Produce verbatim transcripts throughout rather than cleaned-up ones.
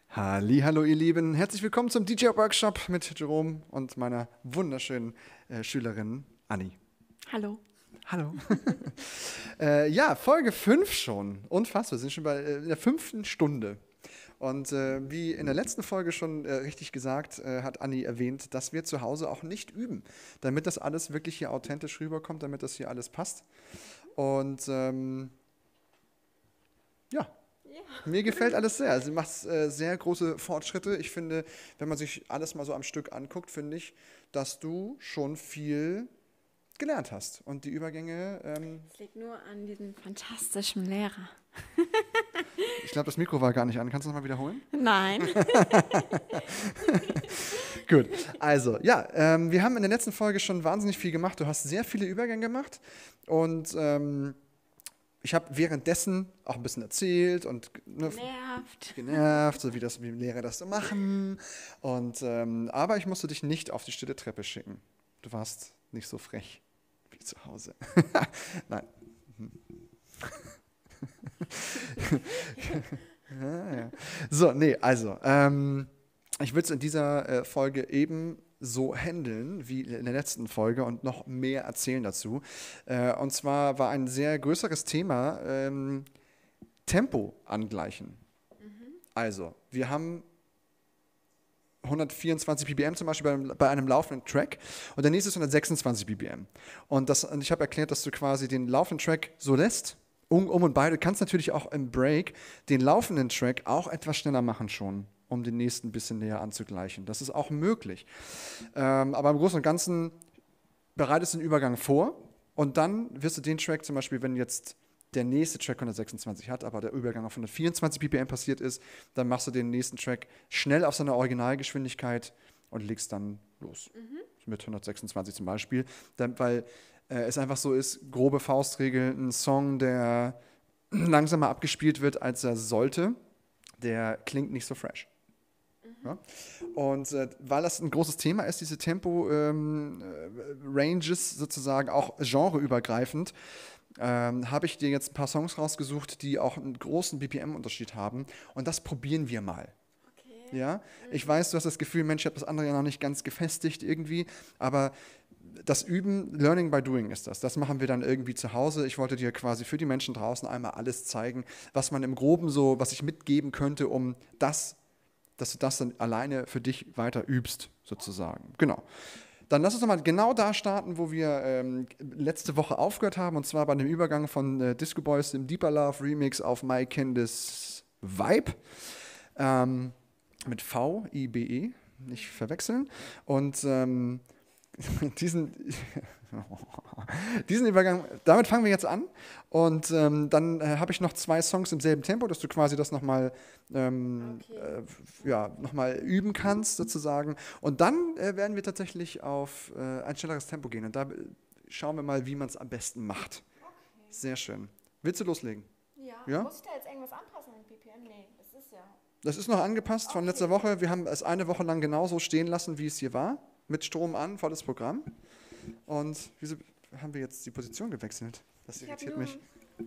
Hallihallo ihr Lieben, herzlich willkommen zum D J-Workshop mit Jerome und meiner wunderschönen äh, Schülerin Anni. Hallo. Hallo. äh, ja, Folge fünf schon, unfassbar, wir sind schon bei äh, der fünften Stunde. Und äh, wie in der letzten Folge schon äh, richtig gesagt, äh, hat Anni erwähnt, dass wir zu Hause auch nicht üben, damit das alles wirklich hier authentisch rüberkommt, damit das hier alles passt. Und ähm, ja. Mir gefällt alles sehr. Also, du machst äh, sehr große Fortschritte. Ich finde, wenn man sich alles mal so am Stück anguckt, finde ich, dass du schon viel gelernt hast. Und die Übergänge. Ähm, Es liegt nur an diesem fantastischen Lehrer. ich glaube, das Mikro war gar nicht an. Kannst du nochmal wiederholen? Nein. Gut. Also, ja, ähm, wir haben in der letzten Folge schon wahnsinnig viel gemacht. Du hast sehr viele Übergänge gemacht. Und. Ähm, Ich habe währenddessen auch ein bisschen erzählt und ne, Genervt. genervt, so wie das wie Lehrer das so machen. Und, ähm, aber ich musste dich nicht auf die stille Treppe schicken. Du warst nicht so frech wie zu Hause. Nein. ja, ja. So, nee, also, ähm, ich würde es in dieser äh, Folge eben so handeln wie in der letzten Folge und noch mehr erzählen dazu. Äh, und zwar war ein sehr größeres Thema ähm, Tempo angleichen. Mhm. Also, wir haben hundertvierundzwanzig B P M zum Beispiel bei, bei einem laufenden Track und der nächste ist hundertsechsundzwanzig B P M. Und, das, und ich habe erklärt, dass du quasi den laufenden Track so lässt, um, um und bei. Du kannst natürlich auch im Break den laufenden Track auch etwas schneller machen schon, um den nächsten ein bisschen näher anzugleichen. Das ist auch möglich. Ähm, aber im Großen und Ganzen bereitest du den Übergang vor und dann wirst du den Track zum Beispiel, wenn jetzt der nächste Track hundertsechsundzwanzig hat, aber der Übergang auf hundertvierundzwanzig B P M passiert ist, dann machst du den nächsten Track schnell auf seiner Originalgeschwindigkeit und legst dann los. Mhm. Mit hundertsechsundzwanzig zum Beispiel. Dann, weil äh, es einfach so ist, grobe Faustregel, ein Song, der langsamer abgespielt wird, als er sollte, der klingt nicht so fresh. Ja? Und äh, weil das ein großes Thema ist, diese Tempo-Ranges ähm, sozusagen, auch genreübergreifend, ähm, habe ich dir jetzt ein paar Songs rausgesucht, die auch einen großen B P M-Unterschied haben. Und das probieren wir mal. Okay. Ja? Ich weiß, du hast das Gefühl, Mensch, ich habe das andere ja noch nicht ganz gefestigt irgendwie, aber das Üben, Learning by Doing ist das. Das machen wir dann irgendwie zu Hause. Ich wollte dir quasi für die Menschen draußen einmal alles zeigen, was man im Groben so, was ich mitgeben könnte, um das, dass du das dann alleine für dich weiter übst, sozusagen. Genau. Dann lass uns nochmal genau da starten, wo wir ähm, letzte Woche aufgehört haben, und zwar bei dem Übergang von äh, Disco Boys, dem Deeper Love Remix auf My Candice Vibe. Ähm, mit V I B E, nicht verwechseln. Und ähm, Diesen, diesen Übergang, damit fangen wir jetzt an und ähm, dann äh, habe ich noch zwei Songs im selben Tempo, dass du quasi das nochmal ähm, okay. äh, ja, noch mal üben kannst sozusagen und dann äh, werden wir tatsächlich auf äh, ein schnelleres Tempo gehen und da schauen wir mal, wie man es am besten macht. Okay. Sehr schön. Willst du loslegen? Ja. ja. Muss ich da jetzt irgendwas anpassen in B P M? Nee, das ist ja... Das ist noch angepasst okay. von letzter Woche. Wir haben es eine Woche lang genauso stehen lassen, wie es hier war. Mit Strom an, volles Programm. Und wieso haben wir jetzt die Position gewechselt? Das irritiert mich.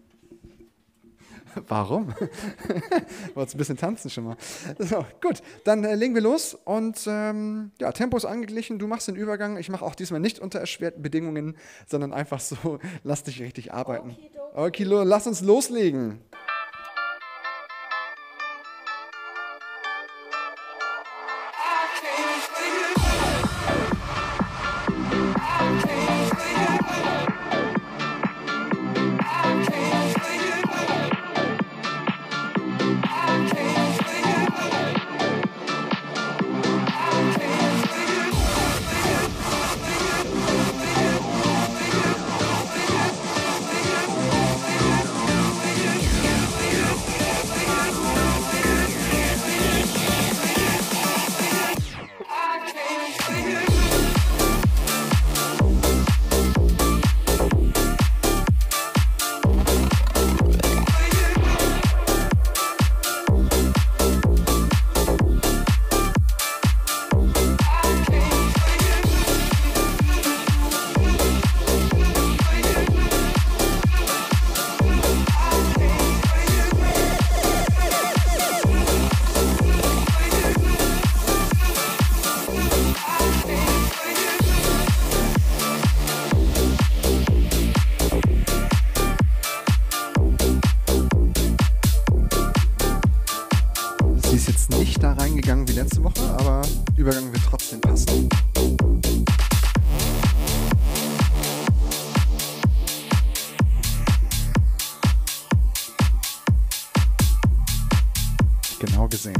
Warum? Wolltest ein bisschen tanzen schon mal. So, gut, dann äh, legen wir los. Und ähm, ja, Tempo ist angeglichen. Du machst den Übergang. Ich mache auch diesmal nicht unter erschwerten Bedingungen, sondern einfach so, lass dich richtig arbeiten. Okay, okay, lass uns loslegen. jetzt nicht da reingegangen wie letzte Woche, aber Übergang wird trotzdem passen. Genau gesehen.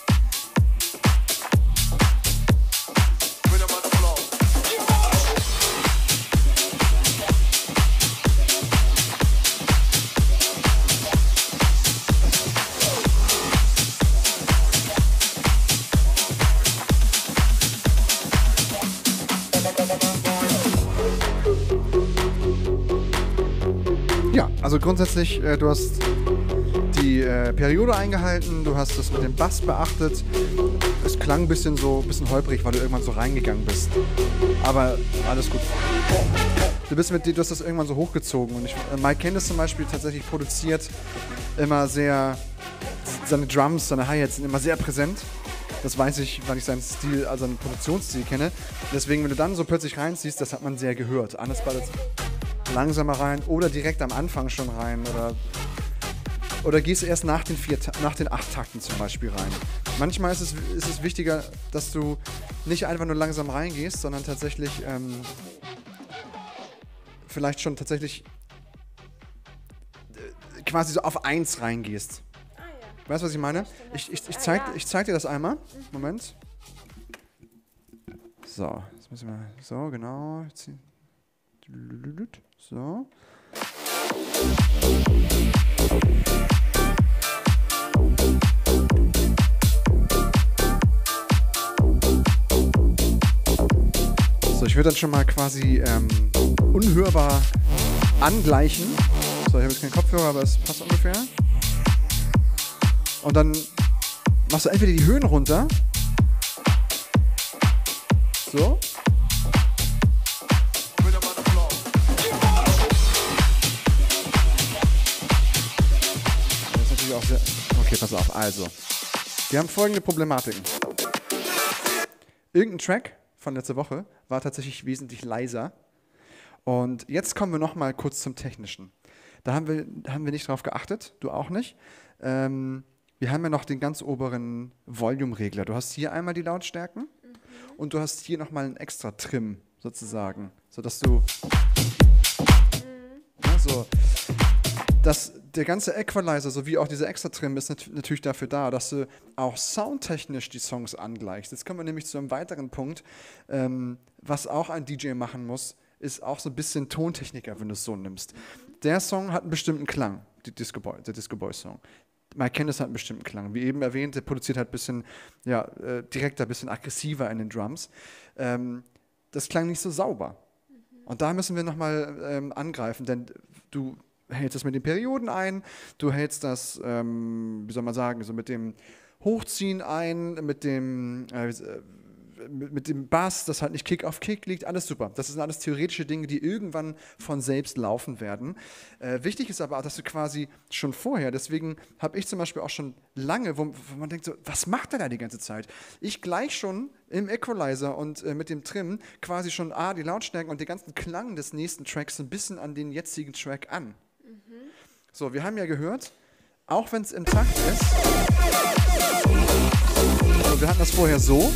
Ja, also grundsätzlich, äh, du hast die äh, Periode eingehalten, du hast das mit dem Bass beachtet. Es klang ein bisschen so, ein bisschen holprig, weil du irgendwann so reingegangen bist. Aber alles gut. Du bist mit, du hast das irgendwann so hochgezogen. Und ich, äh, Mike Candice zum Beispiel tatsächlich produziert immer sehr, seine Drums, seine Hi-Hats sind immer sehr präsent. Das weiß ich, weil ich seinen Stil, also seinen Produktionsstil kenne. Deswegen, wenn du dann so plötzlich reinziehst, das hat man sehr gehört. Anders war das langsamer rein oder direkt am Anfang schon rein oder Oder gehst du erst nach den, vier, nach den acht Takten zum Beispiel rein? Manchmal ist es, ist es wichtiger, dass du nicht einfach nur langsam reingehst, sondern tatsächlich ähm, vielleicht schon tatsächlich äh, quasi so auf eins reingehst. Ah, ja. Weißt du, was ich meine? Ich, ich, ich, zeig, ich zeig dir das einmal. Moment. So, jetzt müssen wir. So, genau. So. So, ich würde dann schon mal quasi ähm, unhörbar angleichen. So, ich habe jetzt keinen Kopfhörer, aber es passt ungefähr. Und dann machst du entweder die Höhen runter. So. Das ist natürlich auch sehr... Okay, pass auf. Also, wir haben folgende Problematiken. Irgendein Track von letzter Woche war tatsächlich wesentlich leiser. Und jetzt kommen wir noch mal kurz zum Technischen. Da haben wir, haben wir nicht drauf geachtet, du auch nicht. Ähm, wir haben ja noch den ganz oberen Volume-Regler. Du hast hier einmal die Lautstärken mhm. und du hast hier noch mal einen extra Trim sozusagen, sodass du... Mhm. Ja, so, dass der ganze Equalizer sowie auch dieser extra Trim ist nat- natürlich dafür da, dass du auch soundtechnisch die Songs angleichst. Jetzt kommen wir nämlich zu einem weiteren Punkt, ähm, was auch ein D J machen muss, ist auch so ein bisschen Tontechniker, wenn du es so nimmst. Der Song hat einen bestimmten Klang, die Disco Boy, der Disco Boy Song. Mike Candice hat einen bestimmten Klang. Wie eben erwähnt, der produziert halt ein bisschen ja, äh, direkter, ein bisschen aggressiver in den Drums. Ähm, das klang nicht so sauber. Mhm. Und da müssen wir nochmal ähm, angreifen, denn du hältst das mit den Perioden ein, du hältst das, ähm, wie soll man sagen, so mit dem Hochziehen ein, mit dem, äh, mit, mit dem Bass, das halt nicht Kick auf Kick liegt, alles super. Das sind alles theoretische Dinge, die irgendwann von selbst laufen werden. Äh, wichtig ist aber auch, dass du quasi schon vorher, deswegen habe ich zum Beispiel auch schon lange, wo, wo man denkt so, was macht er da die ganze Zeit? Ich gleich schon im Equalizer und äh, mit dem Trim quasi schon A, die Lautstärken und den ganzen Klang des nächsten Tracks so ein bisschen an den jetzigen Track an. So, wir haben ja gehört, auch wenn es im Takt ist, so, wir hatten das vorher so.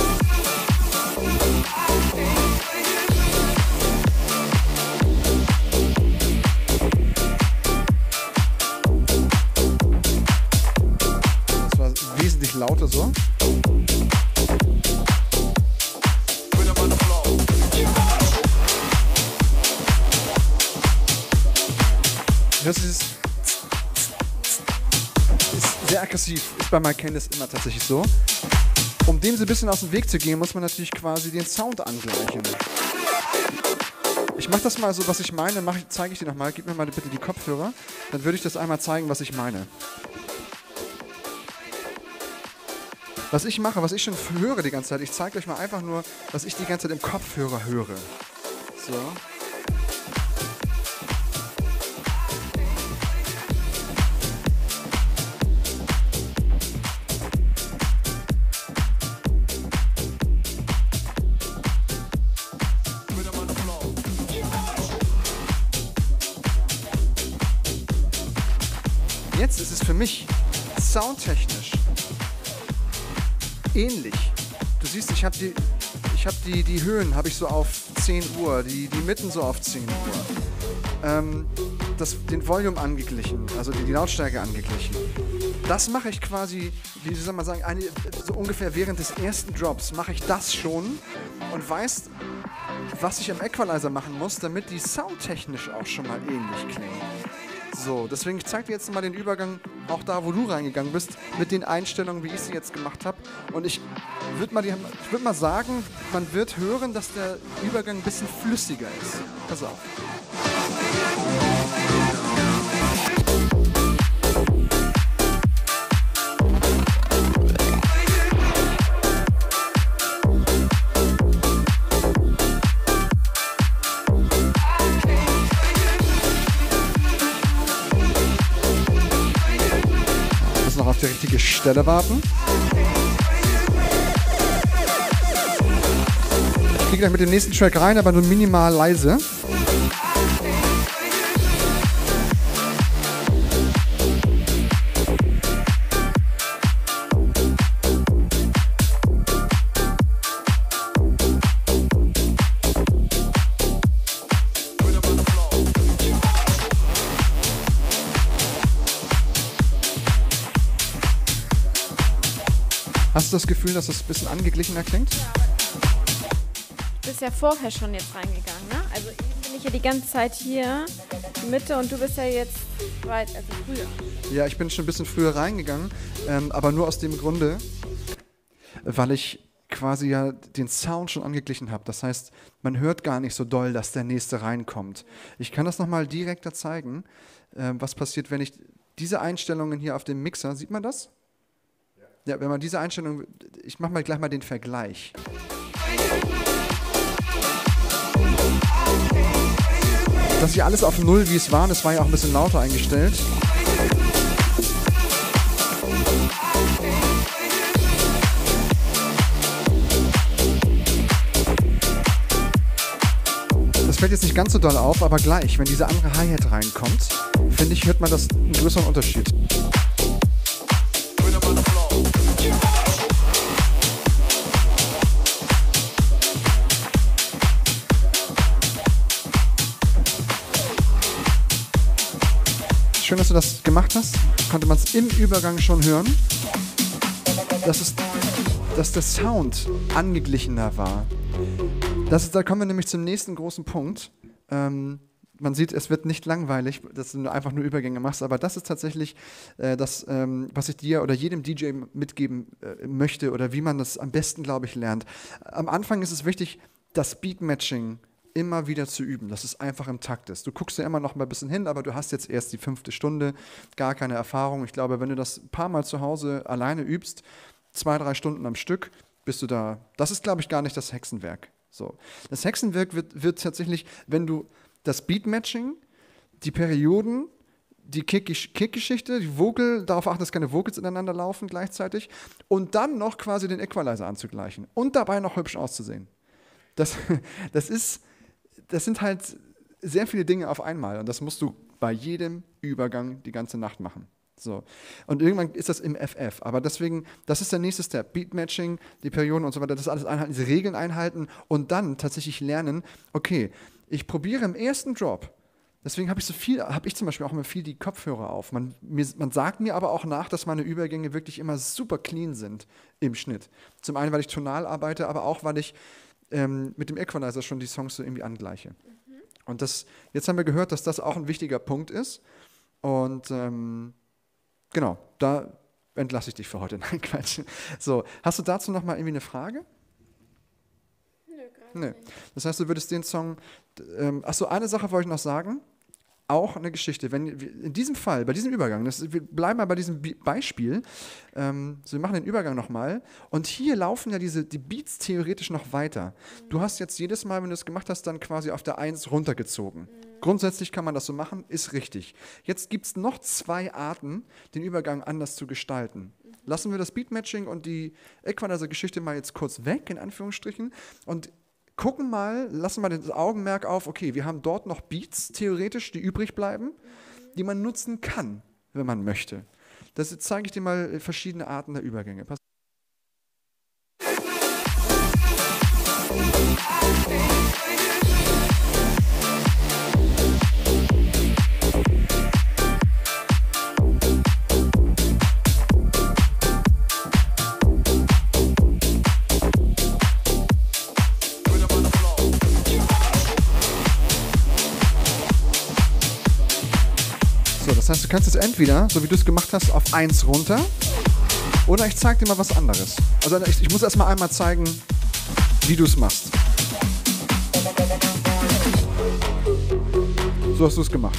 Das war wesentlich lauter so. Das ist, ist sehr aggressiv, ist bei Mike Candice immer tatsächlich so. Um dem so ein bisschen aus dem Weg zu gehen, muss man natürlich quasi den Sound angleichen. Ich mache das mal so, was ich meine, zeige ich dir nochmal. Gib mir mal bitte die Kopfhörer, dann würde ich das einmal zeigen, was ich meine. Was ich mache, was ich schon höre die ganze Zeit, ich zeige euch mal einfach nur, was ich die ganze Zeit im Kopfhörer höre. So. Jetzt ist es für mich soundtechnisch ähnlich. Du siehst, ich habe die, ich hab die, die Höhen habe ich so auf zehn Uhr, die, die Mitten so auf zehn Uhr. Ähm, das, den Volume angeglichen, also die, die Lautstärke angeglichen. Das mache ich quasi, wie soll man sagen, eine, so ungefähr während des ersten Drops mache ich das schon und weiß, was ich am Equalizer machen muss, damit die soundtechnisch auch schon mal ähnlich klingen. So, deswegen ich zeige dir jetzt mal den Übergang, auch da, wo du reingegangen bist, mit den Einstellungen, wie ich sie jetzt gemacht habe. Und ich würde mal, würd mal sagen, man wird hören, dass der Übergang ein bisschen flüssiger ist. Pass auf. Noch auf die richtige Stelle warten. Ich gehe gleich mit dem nächsten Track rein, aber nur minimal leise. Hast du das Gefühl, dass das ein bisschen angeglichener klingt? Du bist ja vorher schon jetzt reingegangen, ne? Also eben bin ich ja die ganze Zeit hier, die Mitte, und du bist ja jetzt weit, also früher. Ja, ich bin schon ein bisschen früher reingegangen, ähm, aber nur aus dem Grunde, weil ich quasi ja den Sound schon angeglichen habe. Das heißt, man hört gar nicht so doll, dass der nächste reinkommt. Ich kann das nochmal direkter zeigen, äh, was passiert, wenn ich diese Einstellungen hier auf dem Mixer, sieht man das? Ja, wenn man diese Einstellung, ich mache mal gleich mal den Vergleich. Das ist ja alles auf Null, wie es war, das war ja auch ein bisschen lauter eingestellt. Das fällt jetzt nicht ganz so doll auf, aber gleich, wenn diese andere Hi-Hat reinkommt, finde ich, hört man das einen größeren Unterschied. Schön, dass du das gemacht hast. Konnte man es im Übergang schon hören, dass, es, dass der Sound angeglichener war. Das ist, da kommen wir nämlich zum nächsten großen Punkt. Ähm, man sieht, es wird nicht langweilig, dass du einfach nur Übergänge machst, aber das ist tatsächlich äh, das, ähm, was ich dir oder jedem D J mitgeben äh, möchte oder wie man das am besten, glaube ich, lernt. Am Anfang ist es wichtig, das Beat-Matching immer wieder zu üben, dass es einfach im Takt ist. Du guckst ja immer noch mal ein bisschen hin, aber du hast jetzt erst die fünfte Stunde, gar keine Erfahrung. Ich glaube, wenn du das ein paar Mal zu Hause alleine übst, zwei, drei Stunden am Stück, bist du da. Das ist, glaube ich, gar nicht das Hexenwerk. So. Das Hexenwerk wird, wird tatsächlich, wenn du das Beat-Matching, die Perioden, die Kick-Geschichte, die Vocal, darauf achten, dass keine Vocals ineinander laufen gleichzeitig und dann noch quasi den Equalizer anzugleichen und dabei noch hübsch auszusehen. Das, das ist Das sind halt sehr viele Dinge auf einmal und das musst du bei jedem Übergang die ganze Nacht machen. So. Und irgendwann ist das im F F. Aber deswegen, das ist der nächste Step. Beatmatching, die Perioden und so weiter, das alles einhalten, diese Regeln einhalten und dann tatsächlich lernen, okay, ich probiere im ersten Drop. Deswegen habe ich so viel, habe ich zum Beispiel auch immer viel die Kopfhörer auf. Man, mir, man sagt mir aber auch nach, dass meine Übergänge wirklich immer super clean sind im Schnitt. Zum einen, weil ich tonal arbeite, aber auch, weil ich ähm, mit dem Equalizer schon die Songs so irgendwie angleiche. Mhm. Und das, jetzt haben wir gehört, dass das auch ein wichtiger Punkt ist. Und ähm, genau, da entlasse ich dich für heute. Nein, Quatsch. So, hast du dazu noch mal irgendwie eine Frage? Nö, gerade Nee. nicht. Das heißt, du würdest den Song, ähm, achso, eine Sache wollte ich noch sagen, auch eine Geschichte, wenn in diesem Fall, bei diesem Übergang, das, wir bleiben mal bei diesem Be- Beispiel, ähm, so wir machen den Übergang nochmal und hier laufen ja diese, die Beats theoretisch noch weiter. Mhm. Du hast jetzt jedes Mal, wenn du das gemacht hast, dann quasi auf der eins runtergezogen. Mhm. Grundsätzlich kann man das so machen, ist richtig. Jetzt gibt es noch zwei Arten, den Übergang anders zu gestalten. Mhm. Lassen wir das Beatmatching und die Equalizer-Geschichte mal jetzt kurz weg, in Anführungsstrichen, und gucken mal, lassen mal das Augenmerk auf, okay, wir haben dort noch Beats, theoretisch, die übrig bleiben, die man nutzen kann, wenn man möchte. Das zeige ich dir mal verschiedene Arten der Übergänge. Pass kannst jetzt entweder, so wie du es gemacht hast, auf eins runter oder ich zeige dir mal was anderes. Also ich, ich muss erst mal einmal zeigen, wie du es machst. So hast du es gemacht.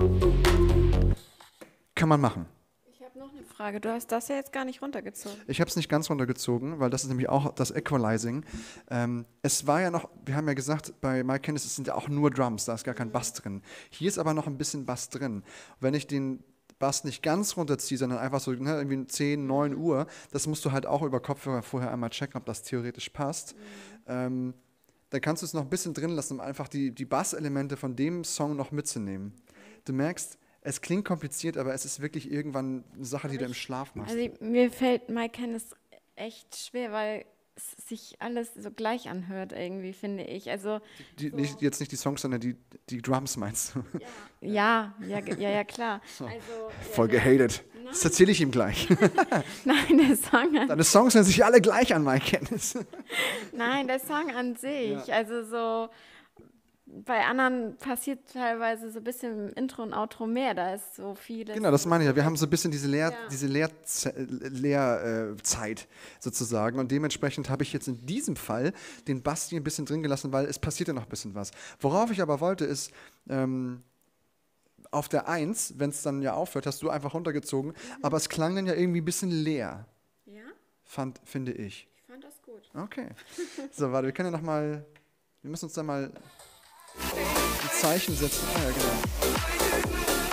Kann man machen. Ich habe noch eine Frage. Du hast das ja jetzt gar nicht runtergezogen. Ich habe es nicht ganz runtergezogen, weil das ist nämlich auch das Equalizing. Ähm, es war ja noch, wir haben ja gesagt, bei My Candice sind ja auch nur Drums, da ist gar kein Bass drin. Hier ist aber noch ein bisschen Bass drin. Wenn ich den Bass nicht ganz runterziehe, sondern einfach so ne, irgendwie zehn, neun Uhr, das musst du halt auch über Kopfhörer vorher einmal checken, ob das theoretisch passt. Mhm. Ähm, dann kannst du es noch ein bisschen drin lassen, um einfach die, die Basselemente von dem Song noch mitzunehmen. Du merkst, es klingt kompliziert, aber es ist wirklich irgendwann eine Sache, die ich, du im Schlaf machst. Also mir fällt My Candice echt schwer, weil es sich alles so gleich anhört irgendwie, finde ich. Also die, so nicht, jetzt nicht die Songs, sondern die, die Drums meinst du? Ja, ja, ja, ja, ja klar. So. Also, voll ja, gehatet. Nein. Das erzähle ich ihm gleich. Nein, der Song an Deine Songs hören sich alle gleich an, My Candice. Nein, der Song an sich. Ja. Also so, bei anderen passiert teilweise so ein bisschen im Intro und Outro mehr. Da ist so vieles. Genau, das meine ich ja. Wir haben so ein bisschen diese, Leer, ja. diese Leerzeit Leer, äh, sozusagen. Und dementsprechend habe ich jetzt in diesem Fall den Basti ein bisschen drin gelassen, weil es passiert ja noch ein bisschen was. Worauf ich aber wollte, ist, ähm, auf der eins, wenn es dann ja aufhört, hast du einfach runtergezogen, mhm. aber es klang dann ja irgendwie ein bisschen leer. Ja? Fand, finde ich. Ich fand das gut. Okay. So, warte, wir können ja noch mal, wir müssen uns da mal ein Zeichen setzen. Ah ja, genau.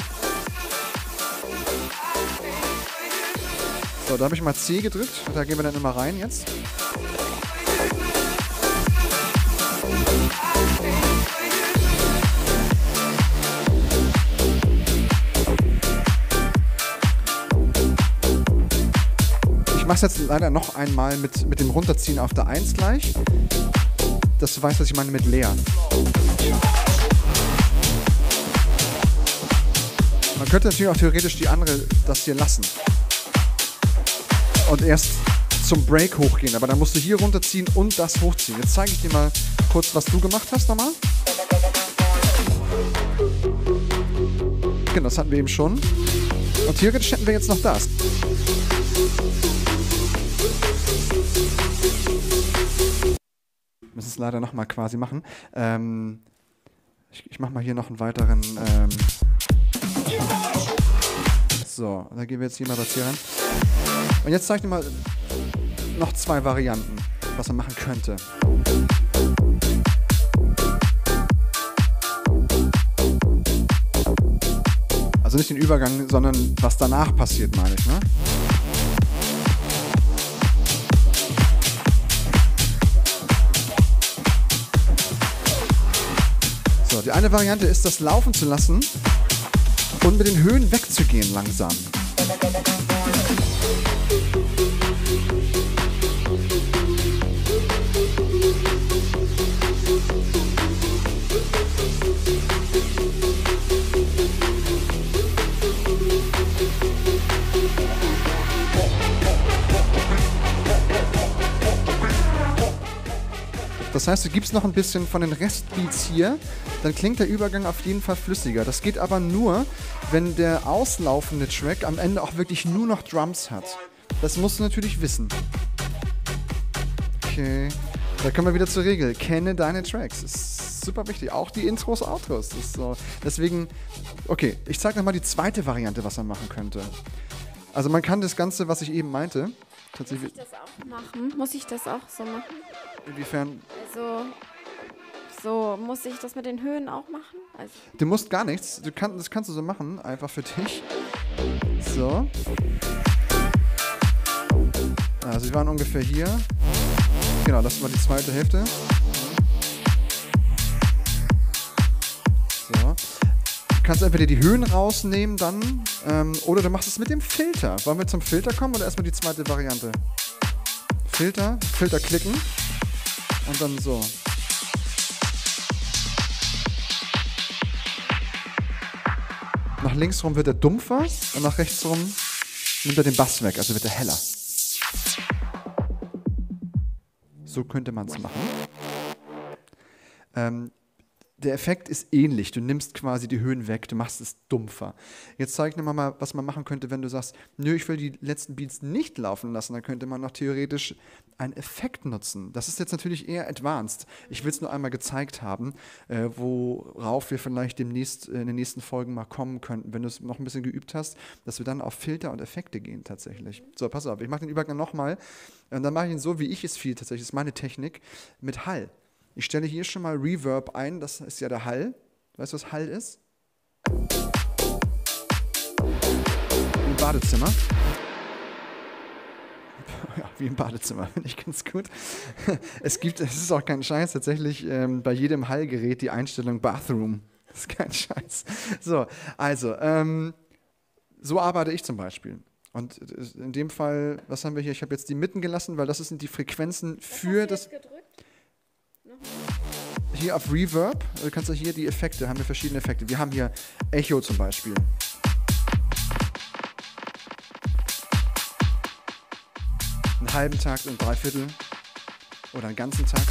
So, da habe ich mal C gedrückt, da gehen wir dann immer rein jetzt. Ich mache es jetzt leider noch einmal mit, mit dem Runterziehen auf der eins gleich. Dass du weißt, was ich meine mit leer. Man könnte natürlich auch theoretisch die andere, das hier lassen. Und erst zum Break hochgehen. Aber dann musst du hier runterziehen und das hochziehen. Jetzt zeige ich dir mal kurz, was du gemacht hast nochmal. Genau, das hatten wir eben schon. Und theoretisch hätten wir jetzt noch das. Wir müssen es leider nochmal quasi machen. Ähm, ich ich mache mal hier noch einen weiteren. Ähm so, da gehen wir jetzt hier mal was hier rein. Und jetzt zeige ich dir mal noch zwei Varianten, was man machen könnte. Also nicht den Übergang, sondern was danach passiert, meine ich, ne? So, die eine Variante ist, das laufen zu lassen und mit den Höhen wegzugehen langsam. Das heißt, du gibst noch ein bisschen von den Restbeats hier, dann klingt der Übergang auf jeden Fall flüssiger. Das geht aber nur, wenn der auslaufende Track am Ende auch wirklich nur noch Drums hat. Das musst du natürlich wissen. Okay, da kommen wir wieder zur Regel. Kenne deine Tracks. Das ist super wichtig. Auch die Intros, Outros. Das ist so. Deswegen, okay, ich zeige nochmal die zweite Variante, was man machen könnte. Also man kann das Ganze, was ich eben meinte, tatsächlich... Muss ich das auch machen? Muss ich das auch so machen? Inwiefern? Also, so muss ich das mit den Höhen auch machen? Also du musst gar nichts. Du kann, das kannst du so machen, einfach für dich. So. Also wir waren ungefähr hier. Genau, das war die zweite Hälfte. So. Du kannst entweder die Höhen rausnehmen dann, ähm, oder du machst es mit dem Filter. Wollen wir zum Filter kommen oder erstmal die zweite Variante? Filter, Filter klicken. Und dann so. Nach links rum wird er dumpfer und nach rechts rum nimmt er den Bass weg, also wird er heller. So könnte man es machen. Ähm, der Effekt ist ähnlich. Du nimmst quasi die Höhen weg, du machst es dumpfer. Jetzt zeige ich dir mal, was man machen könnte, wenn du sagst, nö, ich will die letzten Beats nicht laufen lassen. Dann könnte man noch theoretisch einen Effekt nutzen. Das ist jetzt natürlich eher advanced. Ich will es nur einmal gezeigt haben, äh, worauf wir vielleicht demnächst, äh, in den nächsten Folgen mal kommen könnten, wenn du es noch ein bisschen geübt hast, dass wir dann auf Filter und Effekte gehen tatsächlich. So, pass auf, ich mache den Übergang nochmal. Und dann mache ich ihn so, wie ich es viel tatsächlich, das ist meine Technik, mit Hall. Ich stelle hier schon mal Reverb ein, das ist ja der Hall. Weißt du, was Hall ist? Im Badezimmer. Ja, wie im Badezimmer, finde ich ganz gut. Es gibt, es ist auch kein Scheiß, tatsächlich ähm, bei jedem Hallgerät die Einstellung Bathroom. Das ist kein Scheiß. So, also, ähm, so arbeite ich zum Beispiel. Und in dem Fall, was haben wir hier? Ich habe jetzt die Mitten gelassen, weil das sind die Frequenzen für das... Hier auf Reverb, du kannst du hier die Effekte, haben wir verschiedene Effekte. Wir haben hier Echo zum Beispiel. Einen halben Takt und Dreiviertel oder einen ganzen Takt.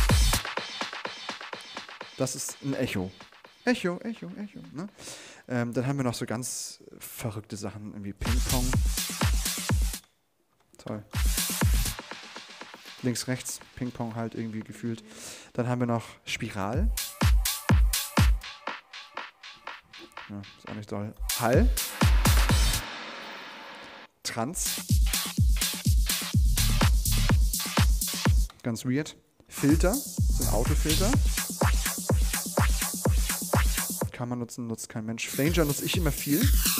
Das ist ein Echo. Echo, Echo, Echo. Ne? Ähm, dann haben wir noch so ganz verrückte Sachen, irgendwie Ping-Pong. Toll. Links, rechts, Ping-Pong halt irgendwie gefühlt. Dann haben wir noch Spiral. Ja, ist auch nicht doll. Hall. Trans. Ganz weird. Filter. Das sind Autofilter. Kann man nutzen, nutzt kein Mensch. Flanger nutze ich immer viel.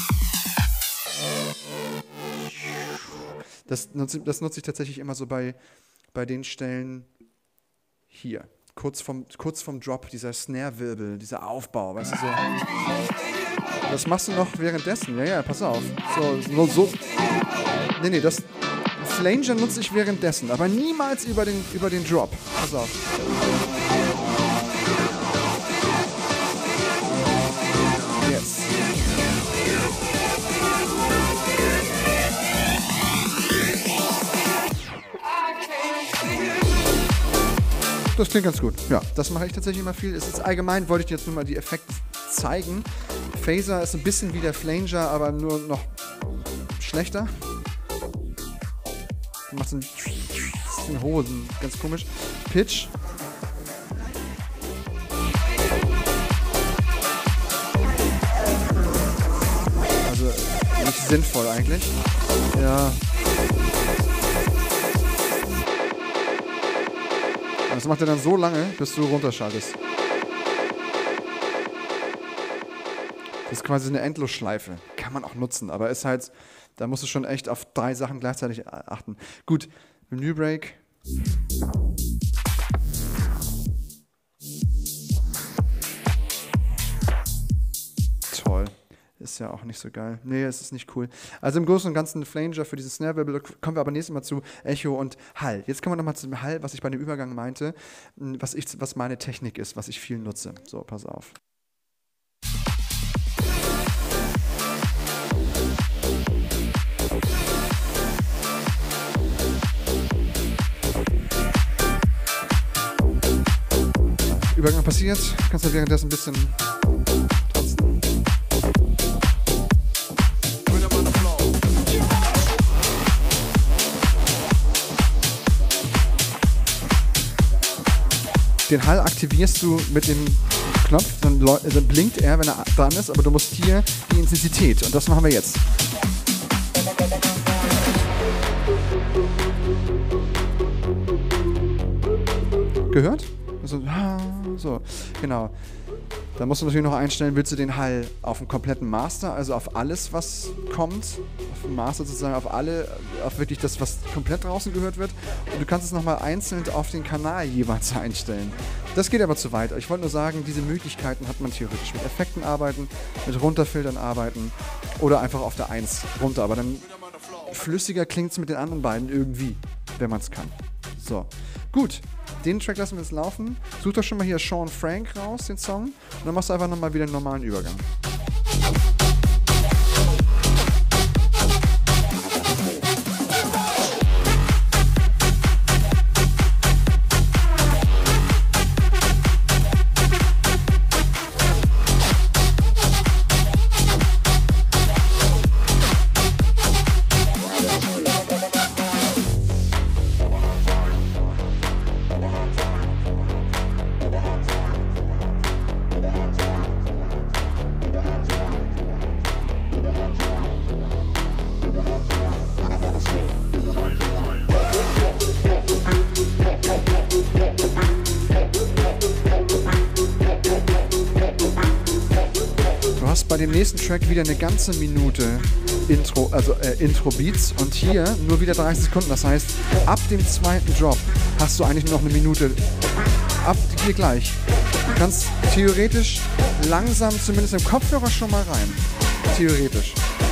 Das nutze, das nutze ich tatsächlich immer so bei bei den Stellen hier, kurz vom, kurz vom Drop, dieser Snare-Wirbel, dieser Aufbau, weißt du, so. Das machst du noch währenddessen, ja, ja, pass auf. So, so, so. Nee, nee, das Flanger nutze ich währenddessen, aber niemals über den, über den Drop. Pass auf. Yes. Das klingt ganz gut. Ja, das mache ich tatsächlich immer viel. Es ist allgemein, wollte ich dir jetzt nur mal die Effekte zeigen. Phaser ist ein bisschen wie der Flanger, aber nur noch schlechter. Du machst ein bisschen Hosen, ganz komisch. Pitch. Also nicht sinnvoll eigentlich. Ja. Das macht er dann so lange, bis du runterschaltest. Das ist quasi eine Endlosschleife. Kann man auch nutzen, aber ist halt, da musst du schon echt auf drei Sachen gleichzeitig achten. Gut, Menü-Break. Toll. Ist ja auch nicht so geil. Nee, es ist nicht cool. Also im Großen und Ganzen Flanger für dieses Snare-Wirbel, kommen wir aber nächstes Mal zu Echo und Hall. Jetzt kommen wir nochmal zum Hall, was ich bei dem Übergang meinte, was, ich, was meine Technik ist, was ich viel nutze. So, pass auf. Übergang passiert, kannst du währenddessen ein bisschen tanzen. Den Hall aktivierst du mit dem Knopf, dann, dann blinkt er, wenn er dran ist, aber du musst hier die Intensität und das machen wir jetzt. Gehört? Also, so, genau. Da musst du natürlich noch einstellen, willst du den Hall auf den kompletten Master, also auf alles, was kommt, auf den Master sozusagen, auf alle, auf wirklich das, was komplett draußen gehört wird. Und du kannst es nochmal einzeln auf den Kanal jeweils einstellen. Das geht aber zu weit. Ich wollte nur sagen, diese Möglichkeiten hat man theoretisch. Mit Effekten arbeiten, mit Runterfiltern arbeiten oder einfach auf der eins runter. Aber dann flüssiger klingt es mit den anderen beiden irgendwie, wenn man es kann. So, gut. Den Track lassen wir jetzt laufen. Such doch schon mal hier Sean Frank raus, den Song. Und dann machst du einfach nochmal wieder einen normalen Übergang. dem nächsten Track wieder eine ganze Minute Intro, also äh, Intro-Beats und hier nur wieder dreißig Sekunden. Das heißt, ab dem zweiten Drop hast du eigentlich nur noch eine Minute. Ab hier gleich. Du kannst theoretisch langsam, zumindest im Kopfhörer schon mal rein. Theoretisch.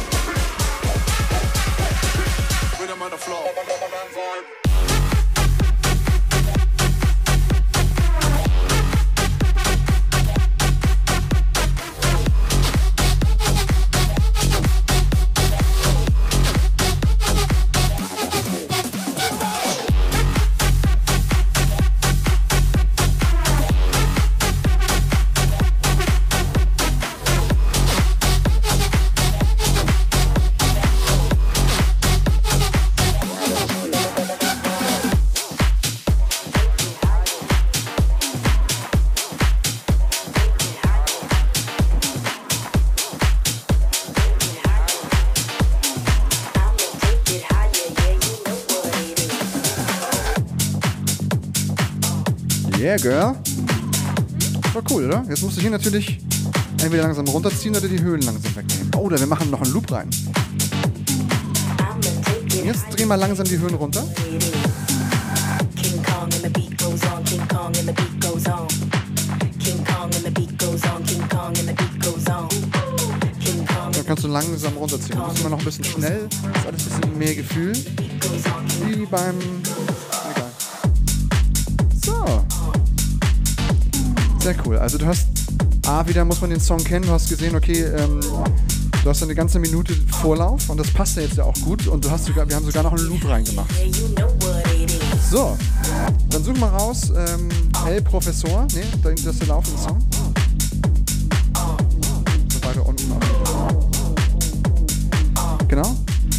Yeah, girl. War cool, oder? Jetzt musst du hier natürlich entweder langsam runterziehen oder die Höhen langsam wegnehmen. Oh, oder wir machen noch einen Loop rein. Jetzt drehen wir langsam die Höhen runter. Dann kannst du langsam runterziehen. Du bist immer noch ein bisschen schnell. Das ist alles ein bisschen mehr Gefühl. Wie beim... Egal. So. Sehr cool. Also du hast, A, wieder muss man den Song kennen, du hast gesehen, okay, ähm, du hast eine ganze Minute Vorlauf und das passt ja jetzt ja auch gut und du hast sogar, wir haben sogar noch einen Loop reingemacht. So, dann such mal raus, ähm, El Professor, ne, das ist der laufende Song. So weiter unten. Genau.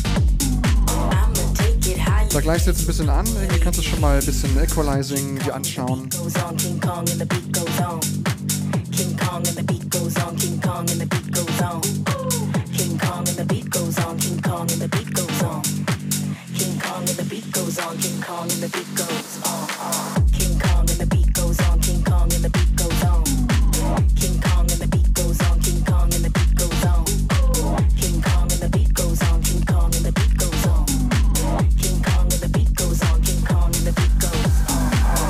Da gleichst du jetzt ein bisschen an, irgendwie kannst du schon mal ein bisschen Equalizing dir anschauen. King Kong and the beat goes on. King Kong and the beat goes on. King Kong and the beat goes on. King Kong and the beat goes on. King Kong and the beat goes on. King Kong and the beat goes on. King Kong and the beat goes on. King Kong and the beat goes on. King Kong and the beat goes on. King Kong and the beat goes on. King Kong and the beat goes on. King Kong and the beat goes on. King Kong and the beat goes on. King Kong and the beat goes on. King Kong and the beat goes on.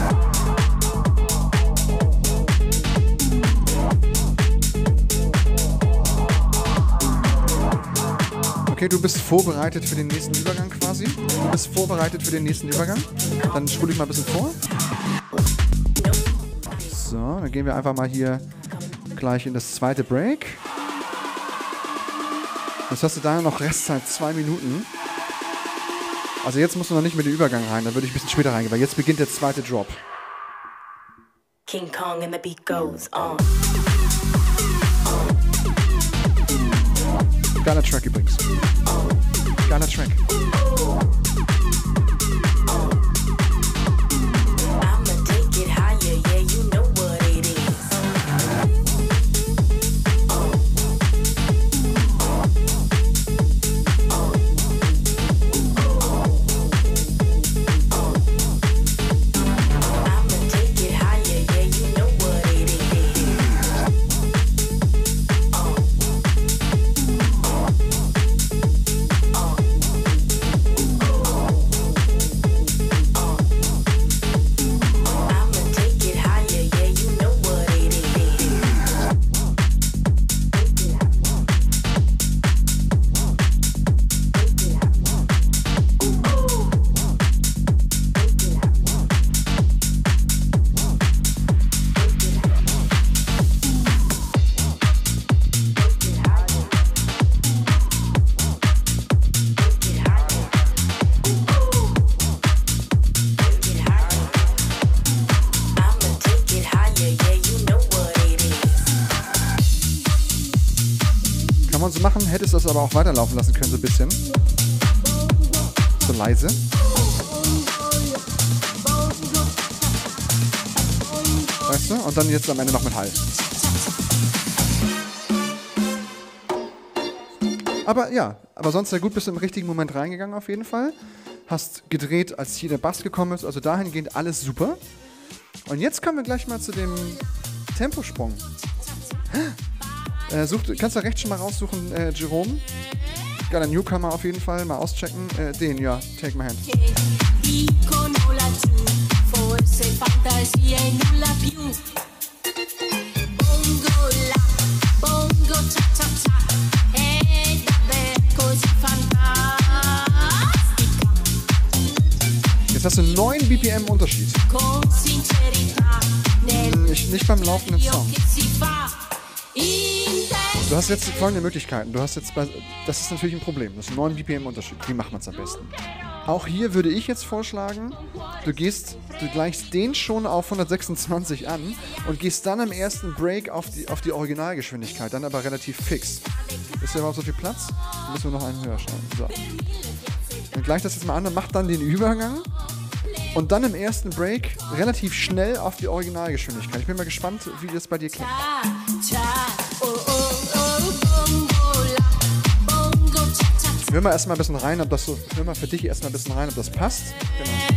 Okay, du bist vorbereitet für den nächsten Übergang quasi. Du bist vorbereitet für den nächsten Übergang. Dann spule ich mal ein bisschen vor. So, dann gehen wir einfach mal hier gleich in das zweite Break. Jetzt hast du da noch Restzeit, zwei Minuten. Also jetzt musst du noch nicht mit dem Übergang rein, da würde ich ein bisschen später reingehen, weil jetzt beginnt der zweite Drop. King Kong and the beat goes on. Geiler Track übrigens. Geiler Track. Machen, hättest du das aber auch weiterlaufen lassen können, so ein bisschen. So leise. Weißt du? Und dann jetzt am Ende noch mit Hall. Aber ja, aber sonst sehr gut, bist du im richtigen Moment reingegangen auf jeden Fall. Hast gedreht, als hier der Bass gekommen ist, also dahingehend alles super. Und jetzt kommen wir gleich mal zu dem Temposprung. Äh, such, kannst du rechts schon mal raussuchen, äh, Jerome. Geiler Newcomer auf jeden Fall, mal auschecken. Äh, den, ja, Take My Hand. Jetzt hast du neun B P M Unterschied. Ich, nicht beim laufenden Song. Du hast jetzt folgende Möglichkeiten. Du hast jetzt bei, das ist natürlich ein Problem. Das ist ein neun B P M Unterschied. Wie macht man es am besten? Auch hier würde ich jetzt vorschlagen, du gehst, du gleichst den schon auf hundertsechsundzwanzig an und gehst dann im ersten Break auf die, auf die Originalgeschwindigkeit, dann aber relativ fix. Ist da überhaupt so viel Platz? Dann müssen wir noch einen höher stellen. So. Dann gleich das jetzt mal an und mach dann den Übergang und dann im ersten Break relativ schnell auf die Originalgeschwindigkeit. Ich bin mal gespannt, wie das bei dir klingt. Hör mal erstmal ein bisschen rein, ob das so, hör mal für dich erstmal ein bisschen rein, ob das passt. Genau.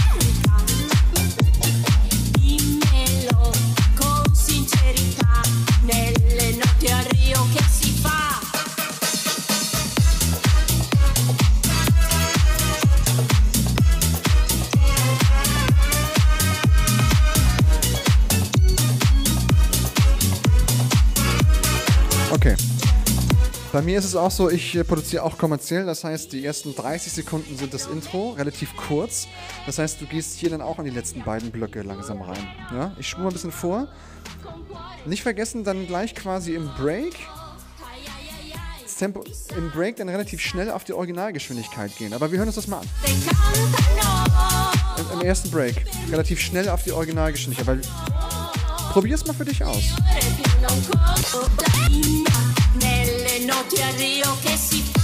Okay. Bei mir ist es auch so, ich äh, produziere auch kommerziell, das heißt, die ersten dreißig Sekunden sind das Intro, relativ kurz. Das heißt, du gehst hier dann auch an die letzten beiden Blöcke langsam rein. Ja? Ich spule ein bisschen vor. Nicht vergessen, dann gleich quasi im Break, das Tempo im Break dann relativ schnell auf die Originalgeschwindigkeit gehen. Aber wir hören uns das mal an. Im, im ersten Break, relativ schnell auf die Originalgeschwindigkeit. Weil, probier es mal für dich aus. Notti a Rio che si fa.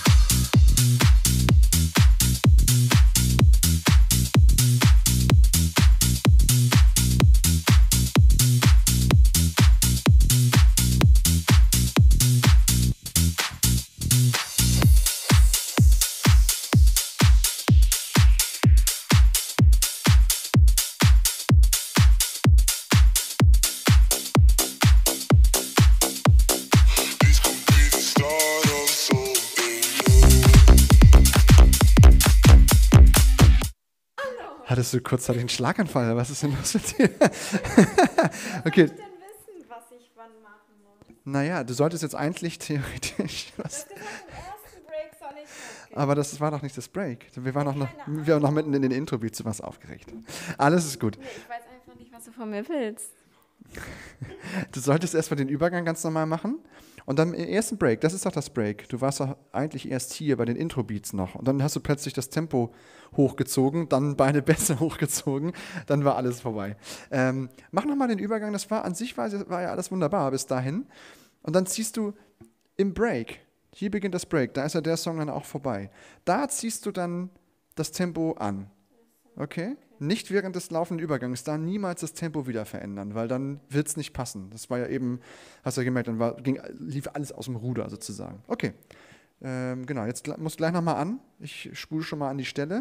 Hattest du kurzzeitig einen Schlaganfall? Was ist denn los mit dir? Okay. Ich denn wissen, was ich wann machen muss? Naja, du solltest jetzt eigentlich theoretisch. Was? Du hast gesagt, im ersten Break soll ich losgehen. Aber das war doch nicht das Break. Wir waren noch, noch, wir waren noch mitten in den Intro-Beats, du warst aufgeregt. Alles ist gut. Nee, ich weiß einfach nicht, was du von mir willst. Du solltest erstmal den Übergang ganz normal machen und dann im ersten Break, das ist doch das Break. Du warst doch eigentlich erst hier bei den Intro-Beats noch und dann hast du plötzlich das Tempo hochgezogen, dann beide Bässe hochgezogen, dann war alles vorbei. Ähm, mach nochmal den Übergang, das war an sich war, war ja alles wunderbar bis dahin und dann ziehst du im Break, hier beginnt das Break, da ist ja der Song dann auch vorbei. Da ziehst du dann das Tempo an. Okay? Nicht während des laufenden Übergangs, da niemals das Tempo wieder verändern, weil dann wird es nicht passen. Das war ja eben, hast du ja gemerkt, dann war, ging, lief alles aus dem Ruder sozusagen. Okay, ähm, genau, jetzt muss gleich nochmal an. Ich spule schon mal an die Stelle.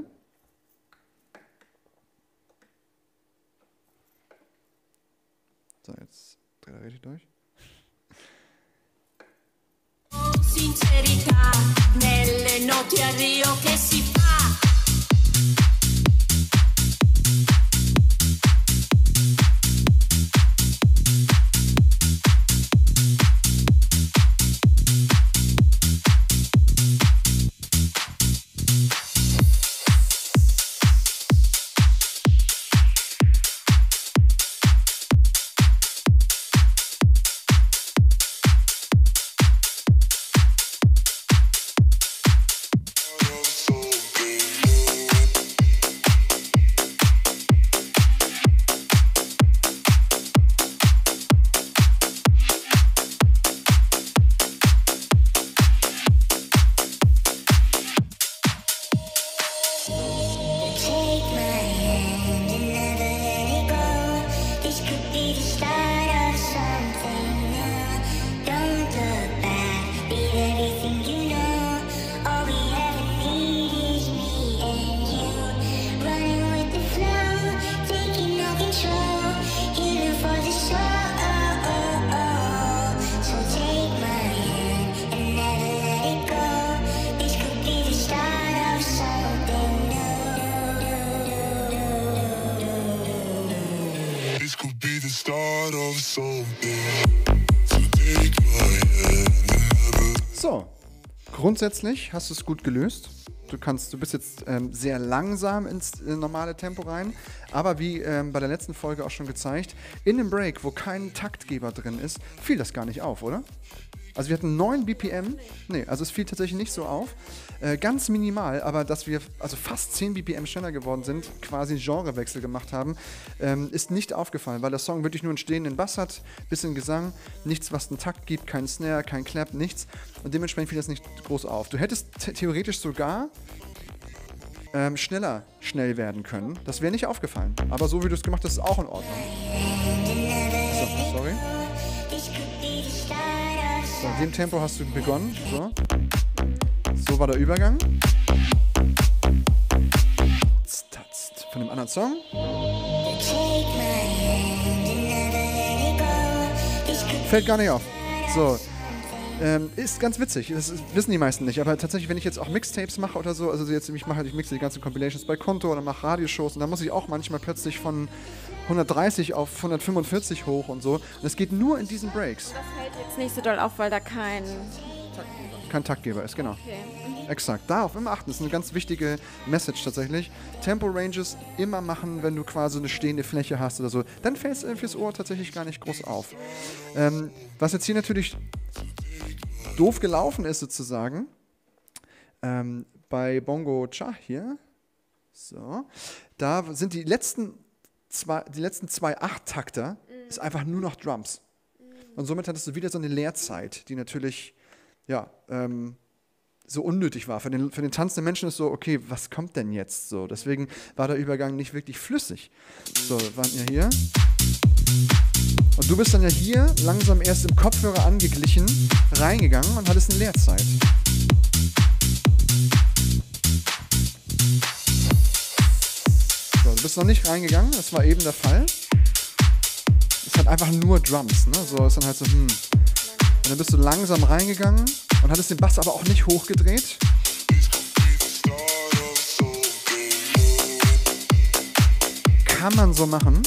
So, jetzt dreht er richtig durch. Sincerità nelle notti a Rio che si fa. So, grundsätzlich hast du es gut gelöst. Du kannst, du bist jetzt ähm, sehr langsam ins äh, normale Tempo rein, aber wie ähm, bei der letzten Folge auch schon gezeigt, in einem Break, wo kein Taktgeber drin ist, fiel das gar nicht auf, oder? Also wir hatten neun B P M, nee, also es fiel tatsächlich nicht so auf, äh, ganz minimal, aber dass wir also fast zehn B P M schneller geworden sind, quasi Genrewechsel gemacht haben, ähm, ist nicht aufgefallen, weil der Song wirklich nur einen stehenden Bass hat, bisschen Gesang, nichts, was einen Takt gibt, kein Snare, kein Clap, nichts und dementsprechend fiel das nicht groß auf. Du hättest t- theoretisch sogar ähm, schneller schnell werden können, das wäre nicht aufgefallen, aber so wie du es gemacht hast, ist auch in Ordnung. So, sorry. So, in dem Tempo hast du begonnen. So, so war der Übergang. Von dem anderen Song. Fällt gar nicht auf. So, ähm, ist ganz witzig. Das ist, wissen die meisten nicht. Aber tatsächlich, wenn ich jetzt auch Mixtapes mache oder so, also jetzt, ich mache halt, ich mixe die ganzen Compilations bei Konto oder mache Radioshows und da muss ich auch manchmal plötzlich von hundertdreißig auf hundertfünfundvierzig hoch und so. Und es geht nur in diesen Breaks. Das fällt jetzt nicht so doll auf, weil da kein... Kein Taktgeber ist, genau. Okay. Mhm. Exakt. Darauf immer achten. Das ist eine ganz wichtige Message tatsächlich. Tempo-Ranges immer machen, wenn du quasi eine stehende Fläche hast oder so. Dann fällt es fürs Ohr tatsächlich gar nicht groß auf. Ähm, was jetzt hier natürlich doof gelaufen ist sozusagen, ähm, bei Bongo Cha hier, so, da sind die letzten zwei, die letzten zwei Acht-Takter, mhm. ist einfach nur noch Drums. Mhm. Und somit hattest du wieder so eine Leerzeit, die natürlich ja, ähm, so unnötig war. Für den, für den tanzenden Menschen ist so, okay, was kommt denn jetzt so? Deswegen war der Übergang nicht wirklich flüssig. So, wir waren ja hier. Und du bist dann ja hier langsam erst im Kopfhörer angeglichen, reingegangen und hattest eine Leerzeit. So, du bist noch nicht reingegangen, das war eben der Fall. Es hat einfach nur Drums, ne? So ist dann halt so, hm. Und dann bist du langsam reingegangen und hattest den Bass aber auch nicht hochgedreht. Kann man so machen.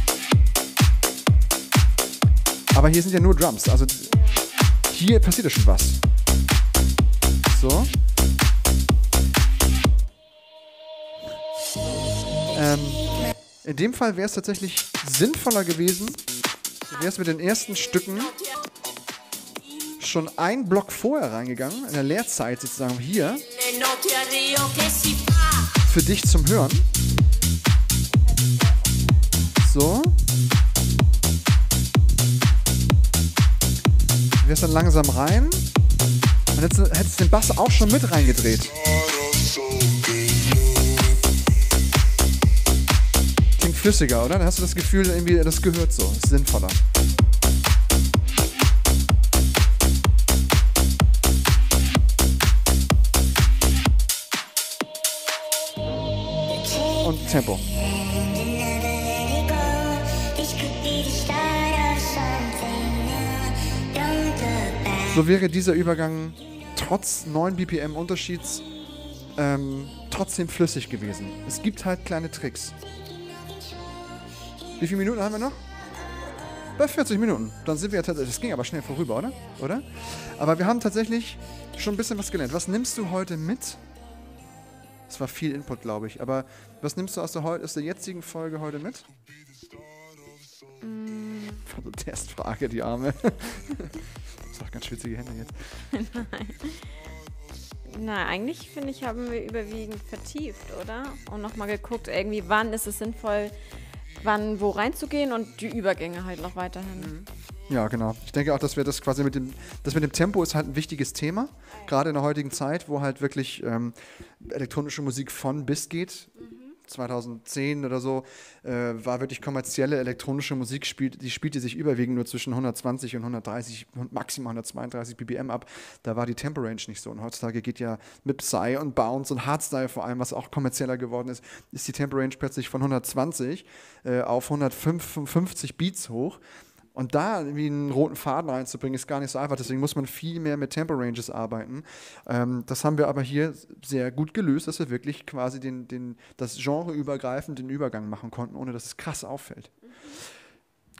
Aber hier sind ja nur Drums. Also hier passiert ja schon was. So. Ähm, in dem Fall wäre es tatsächlich sinnvoller gewesen, du wärst mit den ersten Stücken schon einen Block vorher reingegangen, in der Leerzeit sozusagen hier, für dich zum Hören. So. Du wärst dann langsam rein und jetzt hättest du den Bass auch schon mit reingedreht. Klingt flüssiger, oder? Dann hast du das Gefühl, irgendwie, das gehört so, ist sinnvoller. Und Tempo. So wäre dieser Übergang trotz neun B P M Unterschieds ähm, trotzdem flüssig gewesen. Es gibt halt kleine Tricks. Wie viele Minuten haben wir noch? Bei vierzig Minuten. Dann sind wir ja tatsächlich, das ging aber schnell vorüber, oder? Oder? Aber wir haben tatsächlich schon ein bisschen was gelernt. Was nimmst du heute mit? Es war viel Input, glaube ich. Aber was nimmst du aus der, aus der jetzigen Folge heute mit? Mm. Von der Testfrage, die Arme. Das ist auch ganz schwitzige Hände jetzt. Nein. Na, eigentlich finde ich, haben wir überwiegend vertieft, oder? Und nochmal geguckt, irgendwie, wann ist es sinnvoll, wann wo reinzugehen und die Übergänge halt noch weiterhin. Mhm. Ja, genau. Ich denke auch, dass wir das quasi mit dem, das mit dem Tempo ist halt ein wichtiges Thema, gerade in der heutigen Zeit, wo halt wirklich ähm, elektronische Musik von bis geht. Mhm. zweitausendzehn oder so, äh, war wirklich kommerzielle elektronische Musik, spielt, die spielte sich überwiegend nur zwischen hundertzwanzig und hundertdreißig, maximal hundertzweiunddreißig B P M ab. Da war die Tempo-Range nicht so. Und heutzutage geht ja mit Psy und Bounce und Hardstyle vor allem, was auch kommerzieller geworden ist, ist die Tempo-Range plötzlich von hundertzwanzig äh, auf hundertfünfundfünfzig Beats hoch. Und da irgendwie einen roten Faden reinzubringen, ist gar nicht so einfach. Deswegen muss man viel mehr mit Tempo-Ranges arbeiten. Ähm, das haben wir aber hier sehr gut gelöst, dass wir wirklich quasi den, den, das Genre übergreifend den Übergang machen konnten, ohne dass es krass auffällt. Mhm.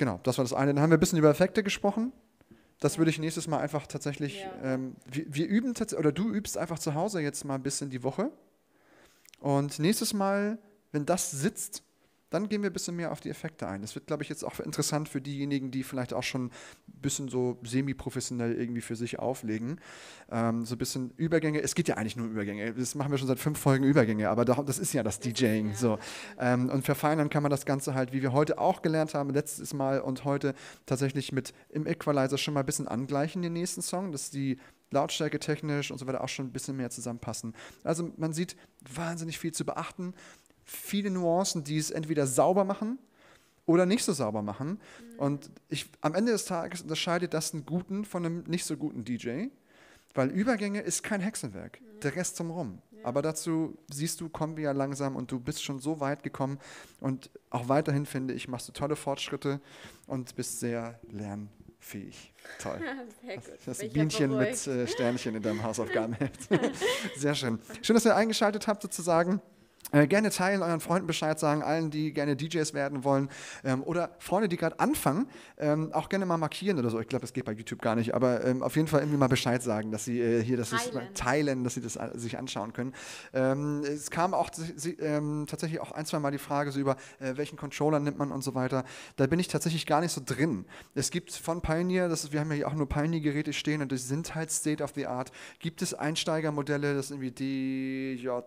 Genau, das war das eine. Dann haben wir ein bisschen über Effekte gesprochen. Das würde ich nächstes Mal einfach tatsächlich, Ja. ähm, wir, wir üben tatsächlich, oder du übst einfach zu Hause jetzt mal ein bisschen die Woche. Und nächstes Mal, wenn das sitzt, dann gehen wir ein bisschen mehr auf die Effekte ein. Das wird, glaube ich, jetzt auch interessant für diejenigen, die vielleicht auch schon ein bisschen so semi-professionell irgendwie für sich auflegen. Ähm, so ein bisschen Übergänge. Es geht ja eigentlich nur um Übergänge. Das machen wir schon seit fünf Folgen Übergänge, aber doch, das ist ja das DJing. So. Ähm, und verfeinern kann man das Ganze halt, wie wir heute auch gelernt haben, letztes Mal und heute tatsächlich mit im Equalizer schon mal ein bisschen angleichen, den nächsten Song, dass die Lautstärke technisch und so weiter auch schon ein bisschen mehr zusammenpassen. Also man sieht wahnsinnig viel zu beachten. Viele Nuancen, die es entweder sauber machen oder nicht so sauber machen. Mhm. Und ich, am Ende des Tages unterscheidet das einen guten von einem nicht so guten D J, weil Übergänge ist kein Hexenwerk, mhm. der Rest drumherum. Ja. Aber dazu siehst du, kommen wir ja langsam und du bist schon so weit gekommen und auch weiterhin, finde ich, machst du tolle Fortschritte und bist sehr lernfähig. Toll. Sehr gut. Das, das Bienchen mit äh, Sternchen in deinem Hausaufgabenheft. Sehr schön. Schön, dass ihr eingeschaltet habt sozusagen. Äh, gerne teilen, euren Freunden Bescheid sagen, allen, die gerne D Js werden wollen ähm, oder Freunde, die gerade anfangen, ähm, auch gerne mal markieren oder so. Ich glaube, das geht bei YouTube gar nicht, aber ähm, auf jeden Fall irgendwie mal Bescheid sagen, dass sie äh, hier das teilen. Ist, teilen, dass sie das äh, sich anschauen können. Ähm, es kam auch sie, ähm, tatsächlich auch ein, zwei Mal die Frage so über, äh, welchen Controller nimmt man und so weiter. Da bin ich tatsächlich gar nicht so drin. Es gibt von Pioneer, das ist, wir haben ja hier auch nur Pioneer-Geräte stehen und die sind halt State of the Art. Gibt es Einsteigermodelle, das ist irgendwie D J...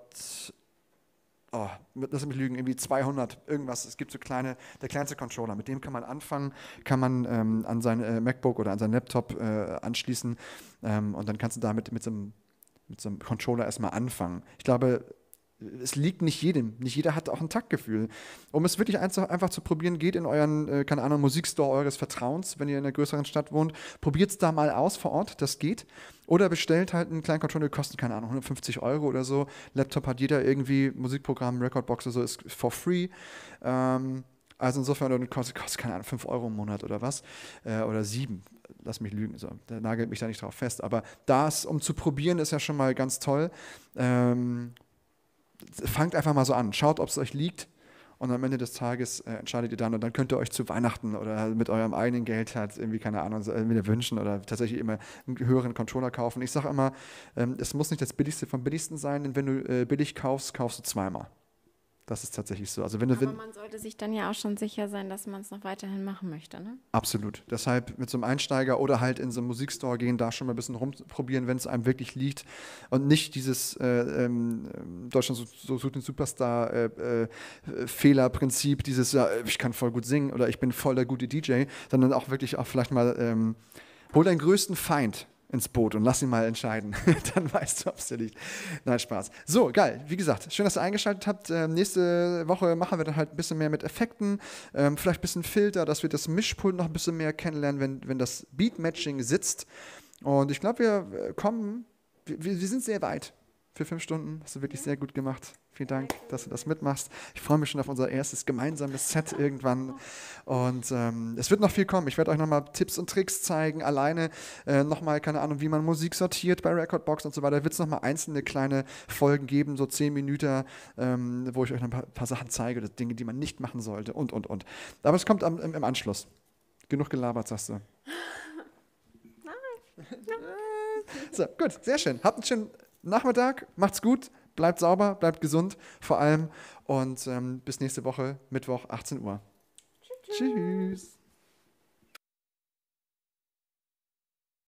Oh, lass mich lügen, irgendwie zweihundert, irgendwas. Es gibt so kleine, der kleinste Controller, mit dem kann man anfangen, kann man ähm, an sein äh, MacBook oder an seinen Laptop äh, anschließen ähm, und dann kannst du damit mit so einem, mit so einem Controller erstmal anfangen. Ich glaube, es liegt nicht jedem, nicht jeder hat auch ein Taktgefühl. Um es wirklich einfach, einfach zu probieren, geht in euren, äh, keine Ahnung, Musikstore eures Vertrauens, wenn ihr in einer größeren Stadt wohnt, probiert es da mal aus vor Ort, das geht. Oder bestellt halt einen kleinen Controller, kostet, keine Ahnung, hundertfünfzig Euro oder so. Laptop hat jeder irgendwie, Musikprogramm, Recordbox oder so, ist for free. Ähm, also insofern, dann kostet, kostet, keine Ahnung, fünf Euro im Monat oder was. Äh, oder sieben. Lass mich lügen, so. Der nagelt mich da nicht drauf fest. Aber das, um zu probieren, ist ja schon mal ganz toll. Ähm, fangt einfach mal so an. Schaut, ob es euch liegt. Und am Ende des Tages äh, entscheidet ihr dann und dann könnt ihr euch zu Weihnachten oder mit eurem eigenen Geld halt irgendwie, keine Ahnung, wieder wünschen oder tatsächlich immer einen höheren Controller kaufen. Ich sage immer, ähm, es muss nicht das Billigste vom Billigsten sein, denn wenn du äh, billig kaufst, kaufst du zweimal. Das ist tatsächlich so. Also wenn du, Aber wenn, man sollte sich dann ja auch schon sicher sein, dass man es noch weiterhin machen möchte, ne? Absolut. Deshalb mit so einem Einsteiger oder halt in so einen Musikstore gehen, da schon mal ein bisschen rumprobieren, wenn es einem wirklich liegt. Und nicht dieses äh, ähm, Deutschland so, so sucht den Superstar-Fehler-Prinzip, äh, äh, dieses, ja, ich kann voll gut singen oder ich bin voll der gute D J, sondern auch wirklich auch vielleicht mal, ähm, hol deinen größten Feind ins Boot und lass ihn mal entscheiden. Dann weißt du, ob es dir liegt. Nein, Spaß. So, geil. Wie gesagt, schön, dass ihr eingeschaltet habt. Ähm, nächste Woche machen wir dann halt ein bisschen mehr mit Effekten, ähm, vielleicht ein bisschen Filter, dass wir das Mischpult noch ein bisschen mehr kennenlernen, wenn, wenn das Beat-Matching sitzt. Und ich glaube, wir kommen, wir, wir sind sehr weit. Für fünf Stunden hast du wirklich sehr gut gemacht. Vielen Dank, dass du das mitmachst. Ich freue mich schon auf unser erstes gemeinsames Set irgendwann. Und ähm, es wird noch viel kommen. Ich werde euch nochmal Tipps und Tricks zeigen. Alleine äh, nochmal, keine Ahnung, wie man Musik sortiert bei Recordbox und so weiter. Da wird es nochmal einzelne kleine Folgen geben, so zehn Minuten, ähm, wo ich euch noch ein paar, paar Sachen zeige, oder Dinge, die man nicht machen sollte und, und, und. Aber es kommt am, im, im Anschluss. Genug gelabert, sagst du. Nein. So, gut, sehr schön. Habt einen schönen Nachmittag, macht's gut, bleibt sauber, bleibt gesund vor allem und ähm, bis nächste Woche, Mittwoch, achtzehn Uhr. Tschüss. Tschüss.